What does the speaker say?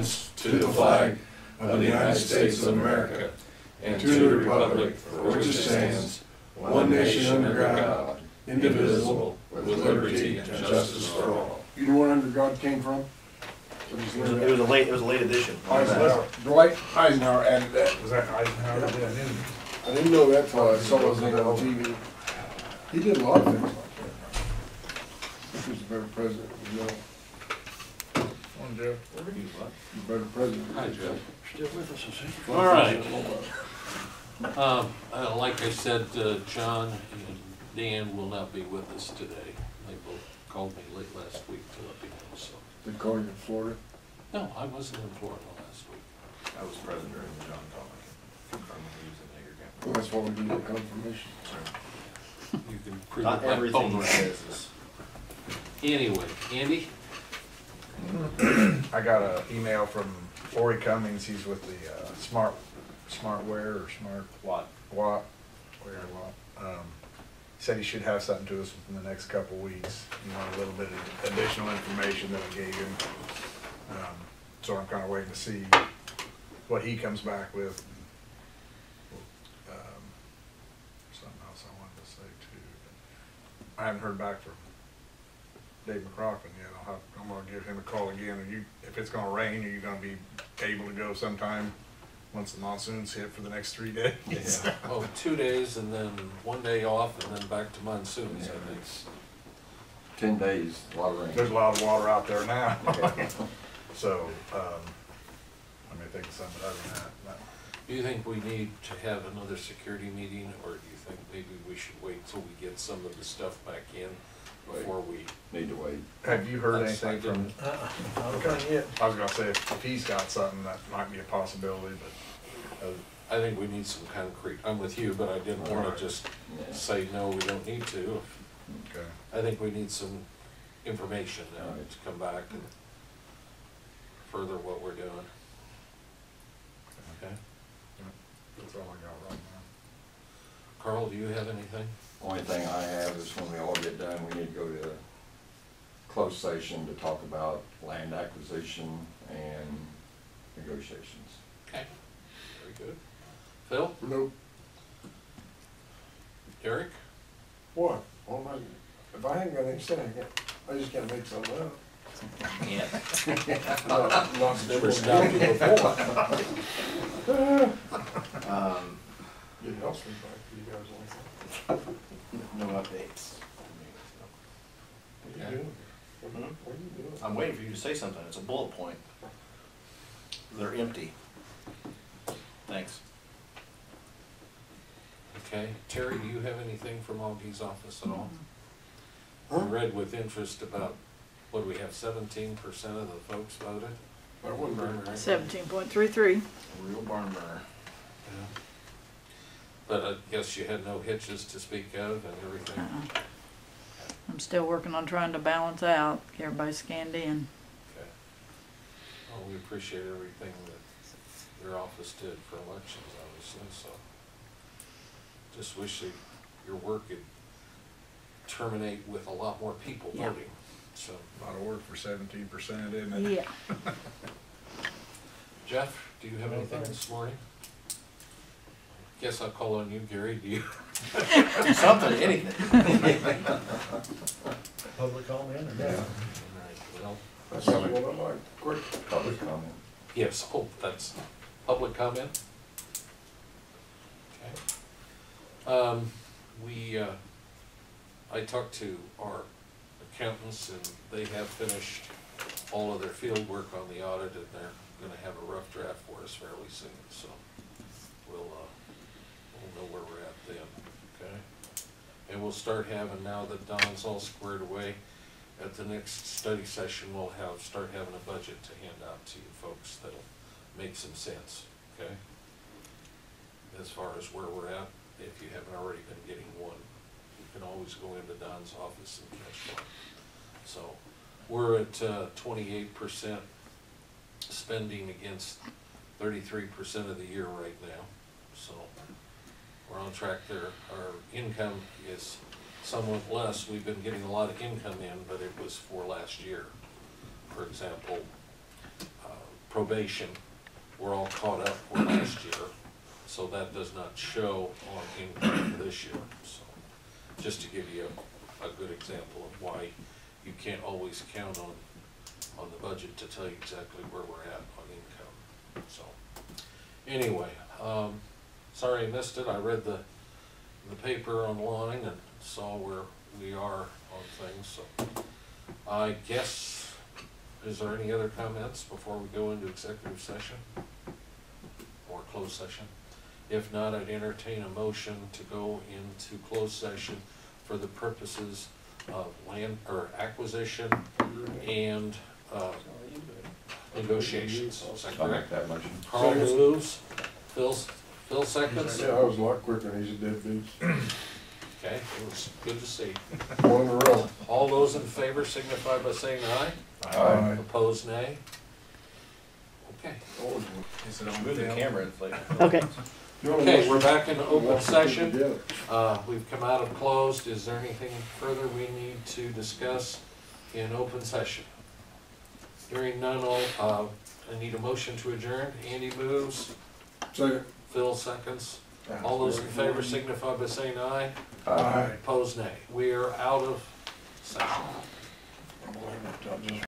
To the flag of the United States of America and to the republic for which it stands, one nation under God, indivisible, with liberty and justice for all. You know where under God came from? It was a late edition. Eisenhower. Dwight Eisenhower added that. Was that Eisenhower? Yeah, I didn't know that till I saw his name on TV. He did a lot of things like that. He was a better president, you know. One, Jeff. A better president. Hi, Jeff. Still with us, is he? All right. Like I said, John and Dan will not be with us today. They both called me late last week to let me know, so. They call you in Florida? No, I wasn't in Florida last week. I was present during the John call. I can confirm he was in Hager County. Well, that's why we need a confirmation. You can prove Not it by everything phone. he says is. Anyway, Andy? I got an email from Lori Cummings. He's with the Smartware or Smart What? Watt. Said he should have something to us within the next couple of weeks. You know, a little bit of additional information that I gave him. So I'm kind of waiting to see what he comes back with. Something else I wanted to say too. I haven't heard back from Dave McCrocken yet. I'm gonna give him a call again. If it's gonna rain, are you gonna be able to go sometime once the monsoons hit for the next 3 days? Yeah. Oh, 2 days and then 1 day off and then back to monsoons, I think. 10 days, a lot of rain. There's a lot of water out there now. So, I may think of something other than that. Do you think we need to have another security meeting, or do you think maybe we should wait till we get some of the stuff back in before we? Need to wait. Have you heard That's- anything I from? didn't. Okay, yeah. I was gonna say if he's got something that might be a possibility, but I think we need some concrete. I'm with you, but I didn't want Alright. to just Yeah. say, no, we don't need to. okay. I think we need some information now Alright. to come back and further what we're doing. Okay. That's all I got right now. Carl, do you have anything? Only thing I have is when we all get done, we need to go to a closed session to talk about land acquisition and negotiations. Okay. Very good. Phil? Nope. Eric? What? Well, if I haven't got anything to say, I just can't make something up. Yeah. Never stopped you before. It helps me back for you guys like that. No updates. What are you doing? What are you doing? I'm waiting for you to say something. It's a bullet point. They're empty. Thanks. Okay. Terry, do you have anything from Augie's office at all? Huh? I read with interest about, what do we have, 17% of the folks voted? That wasn't very nice. 17.33. Real barn burner. Yeah. But I guess you had no hitches to speak of and everything? I'm still working on trying to balance out, get everybody scanned in. Okay. Well, we appreciate everything that your office did for elections, obviously, so. Just wish that your work could terminate with a lot more people Yeah. voting, so. A lot of work for 17%, isn't it? Yeah. Jeff, do you have anything this morning? Guess I'll call on you, Gary, do you? Something, anything. Public comment or Yeah. All right, well, That's what I like. Quick. Public comment. yes, oh, that's public comment? Okay. I talked to our accountants and they have finished all of their field work on the audit and they're gonna have a rough draft for us fairly soon, so we'll know where we're at then, okay? And we'll start having, now that Don's all squared away, at the next study session, we'll start having a budget to hand out to you folks that'll make some sense, okay? As far as where we're at, if you haven't already been getting one, you can always go into Don's office and catch one. So, we're at 28% spending against 33% of the year right now, so we're on track there. Our income is somewhat less. We've been getting a lot of income in, but it was for last year. For example, probation were all caught up for last year, so that does not show on income for this year, so. Just to give you a good example of why you can't always count on the budget to tell you exactly where we're at on income, so. Anyway, sorry I missed it, I read the paper online and saw where we are on things, so. I guess, is there any other comments before we go into executive session? Or closed session? If not, I'd entertain a motion to go into closed session for the purposes of land, or acquisition and, negotiations. Is that I'll make correct? that motion. Carl moves, Phil seconds? Yeah, I was a lot quicker than he's a deadbeat. Okay, it was good to see. One in a row. All those in favor signify by saying aye. Aye. Opposed, nay. Okay. He said, I'm moving the camera inflated. Okay. Okay, we're back in open Watch it session. together. We've come out of closed. Is there anything further we need to discuss in open session? Hearing none, I need a motion to adjourn. Andy moves, Second. Phil seconds. All those in favor signify by saying aye. Aye. Opposed, nay. We are out of session. I'll just